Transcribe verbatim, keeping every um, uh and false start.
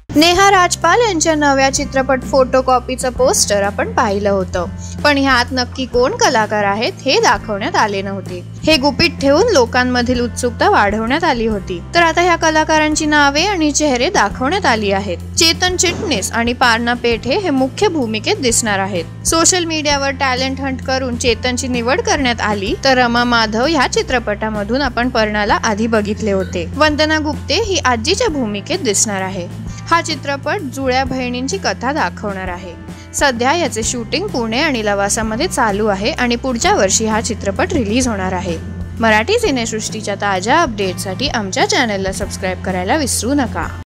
नेहा राजपाल यांच्या नव्या चित्रपट फोटोकॉपीचं पोस्टर आपण पाहिलं होतं, पण ह्यात नक्की कोण कलाकार आहेत हे दाखवण्यात आले नव्हते। हे गुपित ठेवून लोकांमधील उत्सुकता वाढवण्यात आली होती। तर आता ह्या कलाकारांची नावे आणि चेहरे दाखवण्यात आली आहेत। चेतन चिटणीस आणि पारणा पेठे हे मुख्य भूमिकेत दिसणार आहेत। सोशल मीडियावर टॅलेंट हंट करून चेतनची निवड करण्यात आली, तर रमा माधव ह्या चित्रपटामधून आपण पर्णाला आधी बघितले होते। वंदना गुप्ते ही आजीच्या भूमिकेत दिसणार आहे। हा चित्रपट जुळ्या बहिणींची कथा दाखवणार आहे। सध्या याचे शूटिंग पुणे आणि लवासामध्ये चालू आहे आणि पुढच्या वर्षी हा चित्रपट रिलीज होणार आहे। मराठी सिनेसृष्टीच्या ताज्या अपडेटसाठी आमच्या चॅनलला सबस्क्राइब करायला विसरू नका।